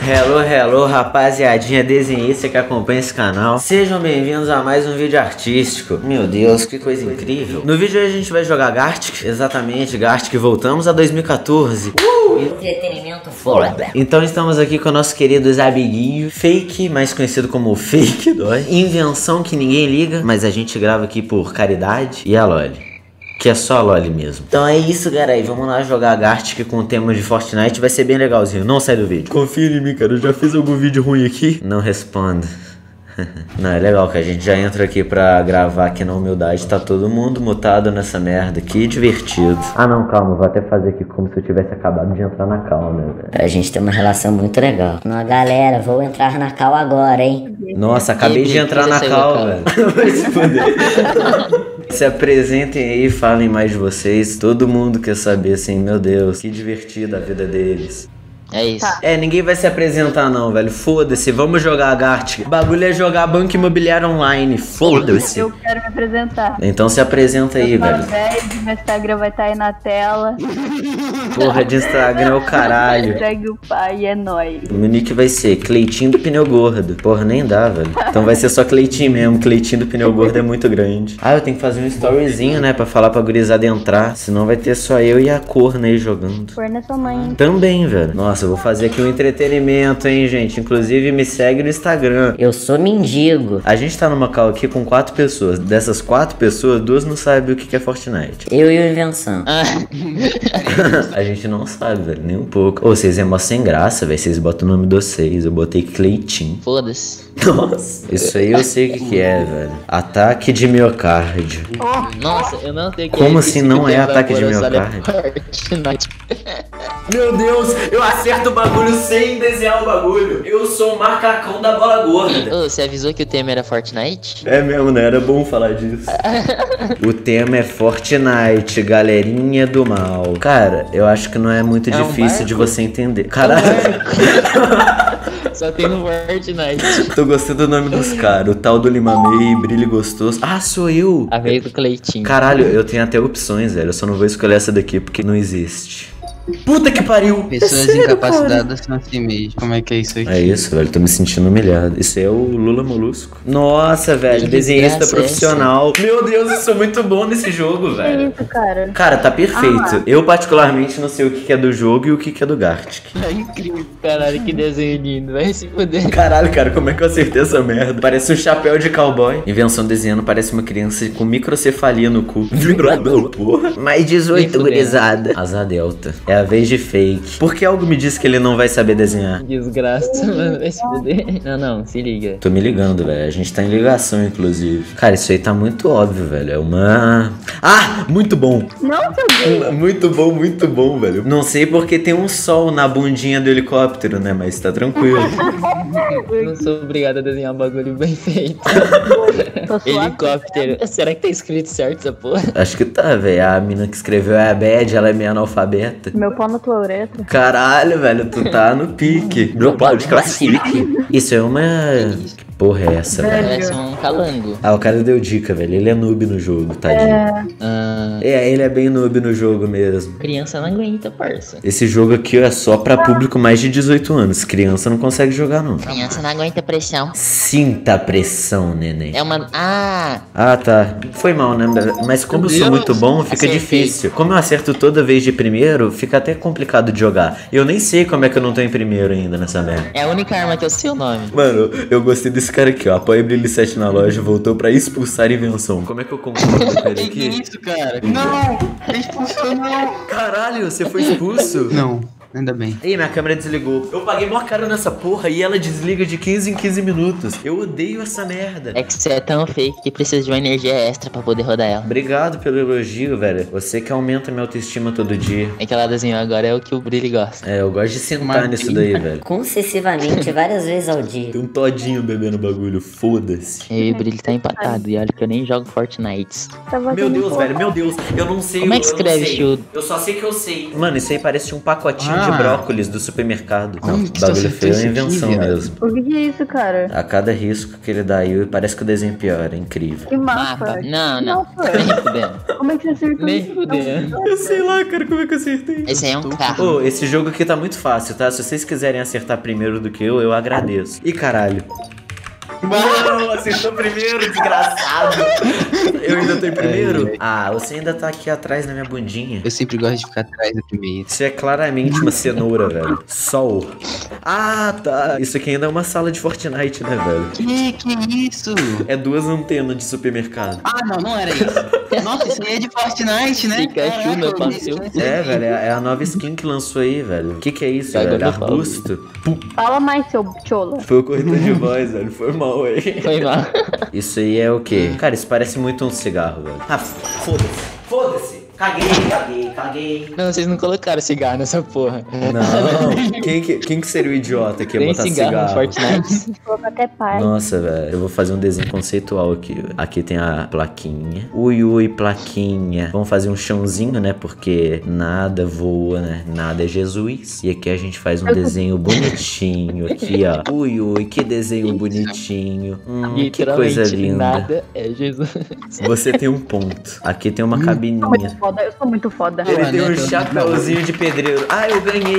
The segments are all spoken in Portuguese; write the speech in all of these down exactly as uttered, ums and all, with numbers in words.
Hello, hello, rapaziadinha desenhista que acompanha esse canal. Sejam bem-vindos a mais um vídeo artístico. Meu Deus, que coisa incrível. No vídeo hoje a gente vai jogar Gartic. Exatamente, Gartic. Voltamos a dois mil e quatorze. Uh! Entretenimento foda. Então estamos aqui com o nosso querido Zabiguinho. Fake, mais conhecido como Fake Dói. Invenção que ninguém liga, mas a gente grava aqui por caridade. E a Loli, que é só a Loli mesmo. Então é isso, galera. Vamos lá jogar Gartic com o tema de Fortnite. Vai ser bem legalzinho. Não sai do vídeo. Confia em mim, cara. Eu já fiz algum vídeo ruim aqui? Não responda. Não, é legal que a gente já entra aqui pra gravar aqui na humildade. Tá todo mundo mutado nessa merda. Que divertido. Ah não, calma, vou até fazer aqui como se eu tivesse acabado de entrar na cal, né, velho? A gente tem uma relação muito legal. Não, galera, vou entrar na cal agora, hein? Nossa, acabei de entrar na cal, velho. Vai se fuder. Se apresentem aí e falem mais de vocês. Todo mundo quer saber, assim, meu Deus, que divertida a vida deles. É isso. Tá. É, ninguém vai se apresentar não, velho. Foda-se, vamos jogar a Gartic. O bagulho é jogar Banco Imobiliário Online. Foda-se. Eu quero me apresentar. Então se apresenta aí, eu velho. Velho, meu Instagram vai estar aí na tela. Porra de Instagram é o caralho. Segue o pai, é nóis. O meu nick vai ser Cleitinho do Pneu Gordo. Porra, nem dá, velho. Então vai ser só Cleitinho mesmo. Cleitinho do Pneu Gordo é muito grande. Ah, eu tenho que fazer um storyzinho, né? Pra falar pra gurizada entrar. Senão vai ter só eu e a Corna aí jogando. Corna é sua mãe. Também, velho. Nossa, eu vou fazer aqui um entretenimento, hein, gente. Inclusive, me segue no Instagram. Eu sou mendigo. A gente tá numa call aqui com quatro pessoas. Dessas quatro pessoas, duas não sabem o que é Fortnite. Eu e o Invenção. A gente não sabe, velho, nem um pouco. Ô, vocês é mó sem graça, velho. Vocês botam o nome de vocês. Eu botei Cleitinho. Foda-se. Nossa, isso aí eu sei o que, que é, velho. Ataque de miocárdio. Nossa, eu não sei o que Como é assim não é ataque de miocárdio? Meu Deus, eu acerto o bagulho sem desenhar o bagulho. Eu sou o macacão da bola gorda. Ô, você avisou que o tema era Fortnite? É mesmo, né? Era bom falar disso. O tema é Fortnite, galerinha do mal. Cara, eu acho que não é muito é difícil um de você entender. Caralho. Só tem no Fortnite. Tô gostando do nome dos caras. O tal do Limamei, Brilho Gostoso. Ah, sou eu. A vez do Cleitinho. Caralho, eu tenho até opções, velho. Eu só não vou escolher essa daqui porque não existe. Puta que pariu! Pessoas é sério, incapacitadas são assim mesmo. Como é que é isso aqui? É isso, velho. Tô me sentindo humilhado. Isso é o Lula Molusco. Nossa, velho. Desenhista profissional. Essa. Meu Deus, eu sou muito bom nesse jogo, velho. É isso, cara. Cara, tá perfeito. Ah. Eu, particularmente, não sei o que é do jogo e o que é do Gartic. É incrível. Caralho, que desenho lindo. Vai se fuder. Caralho, cara, como é que eu acertei essa merda? Parece um chapéu de cowboy. Invenção desenhando, parece uma criança com microcefalia no cu. Porra. Mais dezoito, gurizada. Asa Delta. É a vez de Fake. Por que algo me diz que ele não vai saber desenhar? Desgraça, mano. Vai se fuder. Não, não, se liga. Tô me ligando, velho. A gente tá em ligação, inclusive. Cara, isso aí tá muito óbvio, velho. É uma... Ah! Muito bom! Não, seu Deus! Muito bom, muito bom, velho. Não sei porque tem um sol na bundinha do helicóptero, né? Mas tá tranquilo. Não sou obrigado a desenhar um bagulho bem feito. Helicóptero. Será que tá escrito certo essa porra? Acho que tá, velho. A mina que escreveu é a Bad, ela é meio analfabeta. Meu pau na tua uretra. Caralho, velho, tu tá no pique. Meu pau de classique. Isso é uma... Que porra é essa, velho? Parece um calango. Ah, o cara deu dica, velho. Ele é noob no jogo, tadinho. É... Ah, é, ele é bem noob no jogo mesmo. Criança não aguenta, parça. Esse jogo aqui é só pra público mais de dezoito anos. Criança não consegue jogar, não. Criança não aguenta pressão. Sinta a pressão, neném. É uma... Ah! Ah, tá. Foi mal, né? Mas como eu sou muito bom, fica Acertei. difícil. Como eu acerto toda vez de primeiro, fica até complicado de jogar. Eu nem sei como é que eu não tô em primeiro ainda nessa merda. É a única arma que eu sei o nome. Mano, eu gostei desse cara aqui, ó. Apoia Brilho sete na loja, voltou pra expulsar Invenção. Como é que eu concordo com ele aqui? Que isso, cara? Não! Expulsou não! Caralho, você foi expulso? Não. Ainda bem. Ih, minha câmera desligou. Eu paguei mó caro nessa porra e ela desliga de quinze em quinze minutos. Eu odeio essa merda. É que você é tão fake que precisa de uma energia extra pra poder rodar ela. Obrigado pelo elogio, velho. Você que aumenta minha autoestima todo dia. É que ela desenhou agora é o que o Brilho gosta. É, eu gosto de sentar nisso daí, velho. Concessivamente, várias vezes ao dia. Tem um todinho bebendo bagulho, foda-se. E o Brilho tá empatado. E olha que eu nem jogo Fortnite. Meu Deus, velho, meu Deus. Eu não sei. Como é que escreve shield? Eu só sei que eu sei. Mano, isso aí parece um pacotinho de Ah. brócolis do supermercado. Não, Hum, o que bagulho situação feio é triste aqui, invenção viado. mesmo. O que que é isso, cara? A cada risco que ele dá aí, parece que o desenho piora, é incrível. Que mapa. Mapa. Não, Que não. mapa? Nem fudendo. Como é que você acertou Nem isso? fudendo. Eu sei lá, cara, como é que eu acertei? Esse aí é um carro. Ô, esse jogo aqui tá muito fácil, tá? Se vocês quiserem acertar primeiro do que eu, eu agradeço. Ih, caralho. Não, acertou primeiro, desgraçado. Eu ainda tô em primeiro? É, é. Ah, você ainda tá aqui atrás na minha bundinha. Eu sempre gosto de ficar atrás do primeiro. Isso é claramente uma cenoura, velho. Sol. Ah, tá. Isso aqui ainda é uma sala de Fortnite, né, velho? Que que isso? É duas antenas de supermercado. Ah, não, não era isso. Nossa, isso aí é de Fortnite, né? Pikachu, meu Caraca, parceiro. isso É, velho, é é a nova skin que lançou aí, velho. O que que é isso, Agora velho? eu falo. Arbusto? Pum, Fala mais, seu chola. foi o corretor de voz, velho. Foi mal aí. Foi mal. Isso aí é o quê? Cara, isso parece muito um cigarro, velho. Ah, foda-se. Foda-se. Caguei, caguei, caguei. Não, vocês não colocaram cigarro nessa porra. Não. Quem que, quem que seria o idiota que ia Tem botar cigarro, cigarro? no Fortnite. Colocou até pai. Nossa, velho. Eu vou fazer um desenho conceitual aqui, velho. Aqui tem a plaquinha. Ui, ui, plaquinha. Vamos fazer um chãozinho, né? Porque nada voa, né? Nada é Jesus. E aqui a gente faz um desenho bonitinho. Aqui, ó. Ui, ui, que desenho bonitinho. Hum, que Literalmente, coisa linda. nada é Jesus. Você tem um ponto. Aqui tem uma Eu sou muito cabininha. foda, eu sou muito foda. Ele Ah, tem né, um tô- chapéuzinho de pedreiro. Ah, eu ganhei.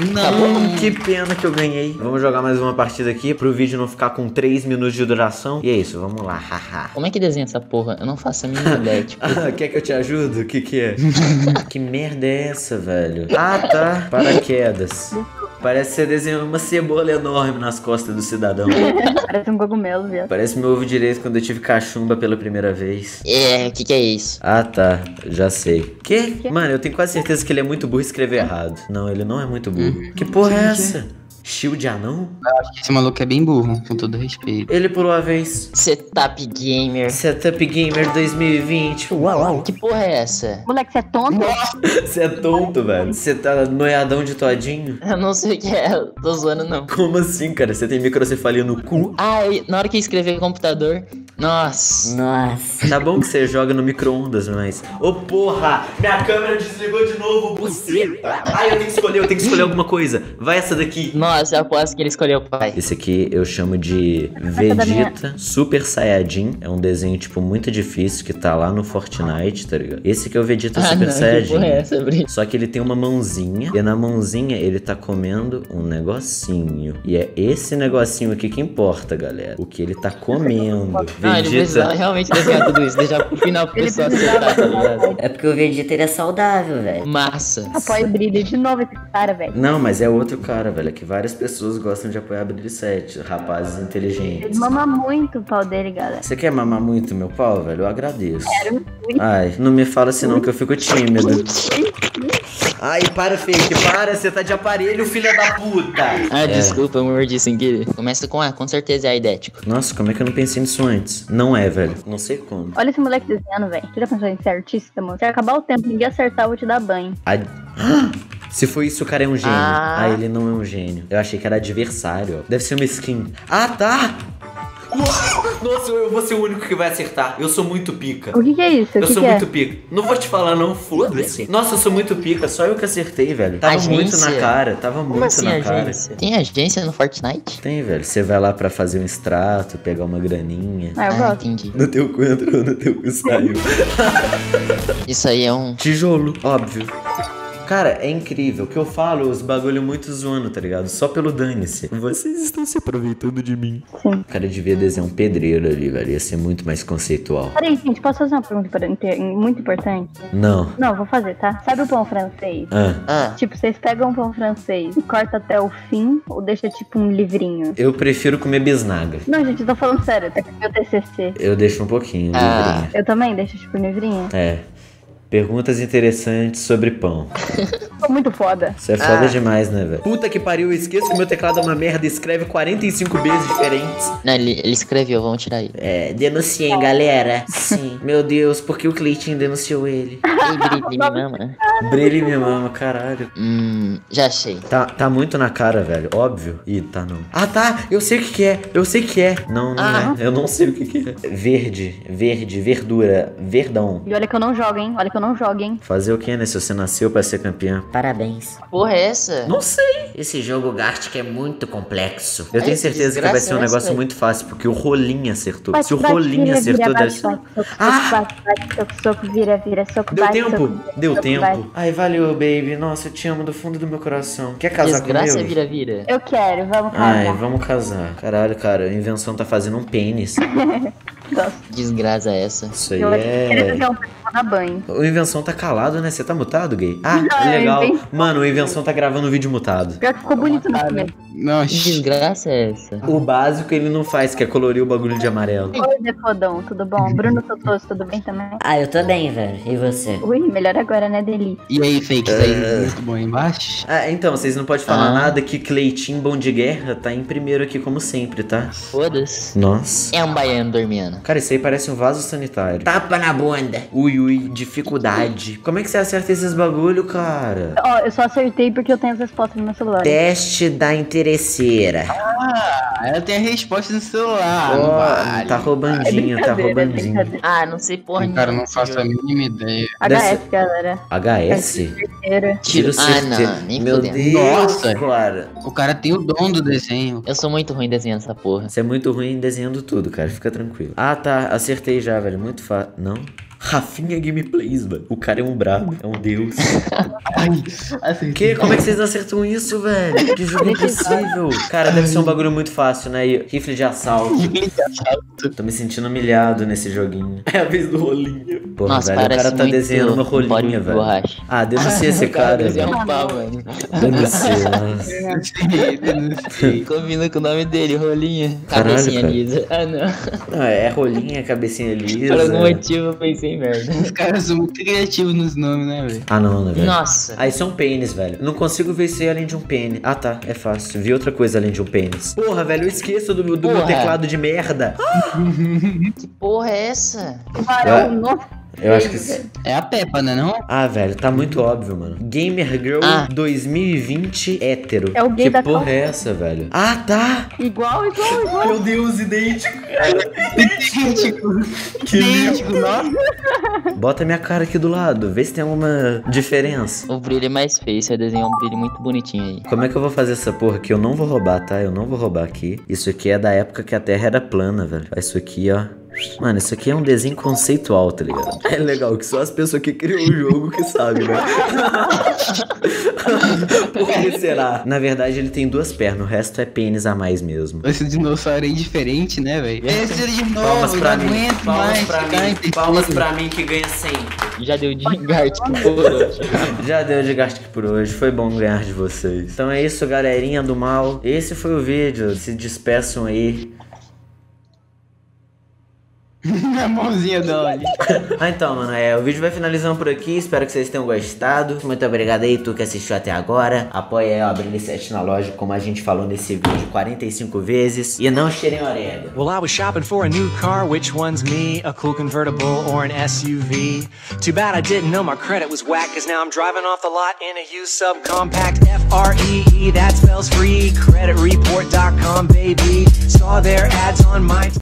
Não. Que pena que eu ganhei. Vamos jogar mais uma partida aqui pro vídeo não ficar com três minutos de duração. E é isso, vamos lá. Haha. Como é que desenha essa porra? Eu não faço a mínima ideia, tipo. Ah, quer que eu te ajude? O que que é? Que merda é essa, velho? Ah, tá. Paraquedas. Parece que você desenhou uma cebola enorme nas costas do cidadão. Parece um cogumelo, viado. Parece meu ovo direito quando eu tive cachumba pela primeira vez. É, o que que é isso? Ah, tá. Já sei. Que? Mano, eu tenho quase certeza que ele é muito burro e escreveu errado. Não, ele não é muito burro. Que porra é essa? Shield de anão? Esse maluco é bem burro, com todo respeito. Ele pulou a vez. Setup Gamer. Setup Gamer dois mil e vinte. Uau. Que porra é essa? Moleque, você é tonto? Você é tonto, velho. Você tá noiadão de todinho? Eu não sei o que é, eu tô zoando não. Como assim, cara? Você tem microcefalia no cu? Ah, e na hora que eu escrever computador. Nossa. Nossa. Tá bom que você joga no micro-ondas, mas... Ô, porra! Minha câmera desligou de novo, buceta! Ai, eu tenho que escolher, eu tenho que escolher alguma coisa. Vai essa daqui. Nossa, eu aposto que ele escolheu o pai. Esse aqui eu chamo de Vegeta Super Saiyajin. É um desenho, tipo, muito difícil que tá lá no Fortnite, tá ligado? Esse aqui é o Vegeta Ah, Super não, que Saiyajin. porra é essa, Bri? Só que ele tem uma mãozinha. E na mãozinha ele tá comendo um negocinho. E é esse negocinho aqui que importa, galera. O que ele tá comendo. Não, ele precisava realmente desenhar tudo isso, deixar pro final pro Ele pessoal precisava acertar, tá ligado? É porque o Vegeta ele é saudável, velho. Massa. Apoia o brilho de novo esse cara, velho. Não, mas é outro cara, velho. É que várias pessoas gostam de apoiar Brilho sete. Rapazes Ele inteligentes. mama muito o pau dele, galera. Você quer mamar muito meu pau, velho? Eu agradeço. Quero muito. Ai, não me fala assim não que eu fico tímido. Ai, para, Fake, para, você tá de aparelho, filha da puta. Ah, desculpa, eu mordi sem querer. Começa com A, com certeza é aidético. Nossa, como é que eu não pensei nisso antes? Não é, velho. Não sei como. Olha esse moleque desenhando, velho. Você já pensou em ser artista, mano? Se acabar o tempo, ninguém acertar, eu vou te dar banho. Ai. Se foi isso, o cara é um gênio. Ah. Ah, ele não é um gênio. Eu achei que era adversário. Ó. Deve ser uma skin. Ah, tá! Nossa, eu vou ser o único que vai acertar. Eu sou muito pica. O que que é isso? O Eu que sou que muito é? pica. Não vou te falar, não, foda-se. Nossa, eu sou muito pica. Só eu que acertei, velho. Tava Agência? muito na cara. Tava Como muito assim na cara. agência? Tem agência no Fortnite? Tem, velho. Você vai lá pra fazer um extrato, pegar uma graninha. Ah, eu Ah, gosto. entendi. No teu cu entrou, no teu cu saiu. Isso aí é um... Tijolo, óbvio. Cara, é incrível. O que eu falo, os bagulho muito zoando, tá ligado? Só pelo dane-se. Vocês estão se aproveitando de mim. Sim. O cara devia desenhar um pedreiro ali, velho. Ia ser muito mais conceitual. Peraí, gente, posso fazer uma pergunta pra- inte- muito importante? Não. Não, vou fazer, tá? Sabe o pão francês? Ah, Ah, Tipo, vocês pegam o pão francês e cortam até o fim ou deixa tipo um livrinho? eu prefiro comer bisnaga. Não, gente, eu tô falando sério, tá com meu T C C. Eu deixo um pouquinho, Ah. livrinho. Eu também deixo tipo um livrinho. É. Perguntas interessantes sobre pão. Tô muito foda. Isso é foda Ah. demais, né, velho? Puta que pariu, eu esqueço que meu teclado é uma merda e escreve quarenta e cinco vezes diferentes. não, ele, ele escreveu, vamos tirar ele. É, denunciem, galera. Sim. Meu Deus, por que o Cleitinho denunciou ele? Ei, Bri, me mama. Brilhe me mama, caralho. Hum, já achei. Tá, tá muito na cara, velho. Óbvio. Ih, tá não. Ah, tá. Eu sei o que que é. Eu sei o que é. Não, não Ah. é. Eu não sei o que que é. Verde, verde, verdura, verdão. E olha que eu não jogo, hein? Olha que que eu não jogo, hein? Fazer o que, né? Se você nasceu pra ser campeã? Parabéns. Porra, é essa? Não sei. Esse jogo Gartic é muito complexo. Eu Ai, tenho que certeza que vai ser um desgraça negócio essa. muito fácil, porque o Rolinho acertou. Bate, Se o bate, Rolinho vira, acertou, vira, deve bate, ser... bate, soco, Ah! soco, bate, bate, soco, soco, vira, vira, soco, Deu bate, tempo? soco, Deu soco, tempo. bate. Ai, valeu, baby. Nossa, eu te amo do fundo do meu coração. Quer casar Desgraça comigo? vira-vira. Eu quero, vamos Ai, casar. vamos casar. Caralho, cara, a invenção tá fazendo um pênis. Gosto. Desgraça essa. Isso aí Eu quero é... jogar um pra tomar banho. O Invenção tá calado, né? Você tá mutado, gay? Ah, Ai, legal. bem- Mano, o Invenção tá gravando um vídeo mutado. Pior que ficou bonito no começo. Que Nossa. desgraça é essa? O básico ele não faz, que é colorir o bagulho de amarelo. Oi, Decodão, tudo bom? Bruno Totoso, tudo bem também? Ah, eu tô bem, velho. E você? Ui, melhor agora, né, Deli? E aí, fake, tá aí muito bom aí embaixo? Ah, então, vocês não podem falar Ah. nada que Cleitinho Bom de Guerra tá em primeiro aqui como sempre, tá? Foda-se. Nossa. É um baiano dormindo. Cara, isso aí parece um vaso sanitário. Tapa na bunda. Ui, ui, dificuldade. Como é que você acerta esses bagulho, cara? Ó, eu só acertei porque eu tenho as respostas no meu celular. Teste da interesseira. Ah, ela tem a resposta no celular. não Ó, vale. tá roubandinho, tá Brincadeira, roubandinho. brincadeira. Ah, não sei porra Cara, nenhuma não faço a mínima ideia. H S, Deve galera. H S? Terceira. Tiro Ah, certeiro. não, nem Meu fudendo. Deus, Nossa. cara. O cara tem o dom do desenho. Eu sou muito ruim desenhando essa porra. Você é muito ruim desenhando tudo, cara. Fica tranquilo. Ah, tá. Acertei já, velho. Muito fácil. Não? Rafinha Gameplays, mano. O cara é um brabo. É um deus. Ai, assim. Que? Como é que vocês acertam isso, velho? Que jogo impossível. Cara, deve ser um bagulho muito fácil, né? E rifle de assalto. Tô me sentindo humilhado nesse joguinho. É a vez do rolinho. Porra, Nossa, velho, o parece cara tá muito desenhando uma body rolinha, de velho. borracha. Ah, deve ser esse cara, desenha velho. um pau, mano. Deve ser, nossa. Combina com o nome dele, rolinha. Caralho, Cabecinha cara. lisa. Ah, não. Não, é rolinha, cabecinha lisa. Por algum motivo eu pensei em merda. Os caras são muito criativos nos nomes, né, velho? Ah, não, né, velho? Nossa. Ah, isso é um pênis, velho. Não consigo ver isso aí além de um pênis. Ah, tá. É fácil. Vi outra coisa além de um pênis. Porra, velho, eu esqueço do, do meu Porra. teclado de merda. Que porra é essa? Varão, nossa. Eu acho que... isso- É a Peppa, né, não? Ah, velho, tá muito óbvio, mano. Gamer Girl Ah. dois mil e vinte hétero. É o gay que da porra calça. é essa, velho? Ah, tá. Igual, igual, igual. Meu Deus, idêntico. Idêntico. Que Idêntico, nossa. Bota minha cara aqui do lado. Vê se tem alguma diferença. O brilho é mais feio, você desenhou um brilho muito bonitinho aí. Como é que eu vou fazer essa porra aqui? Eu não vou roubar, tá? Eu não vou roubar aqui. Isso aqui é da época que a Terra era plana, velho. Olha isso aqui, ó. Mano, isso aqui é um desenho conceitual, tá ligado? É legal que só as pessoas que criam o jogo que sabem, né? Por que será? Na verdade, ele tem duas pernas, o resto é pênis a mais mesmo. Esse dinossauro aí é diferente, né, velho? Esse de novo, Palmas pra não mim, aguento palmas mais pra ficar mim, em terceiro. palmas pra mim que ganha sempre. Já deu de engarte por hoje. Já deu de gasto por hoje, foi bom ganhar de vocês. Então é isso, galerinha do mal. Esse foi o vídeo, se despeçam aí. A mãozinha da Oli. Ah, então, mano, é, o vídeo vai finalizando por aqui. Espero que vocês tenham gostado. Muito obrigado aí, tu que assistiu até agora. Apoia aí, ó, Brilho sete na loja, como a gente falou nesse vídeo quarenta e cinco vezes. E não cheirem orégano. Well, I was shopping for a new car, which one's me? A cool convertible or an S U V? Too bad I didn't know my credit was whack, cause now I'm driving off the lot in a used subcompact. F R E E, that spells free, credit report dot com, baby. Saw their ads on my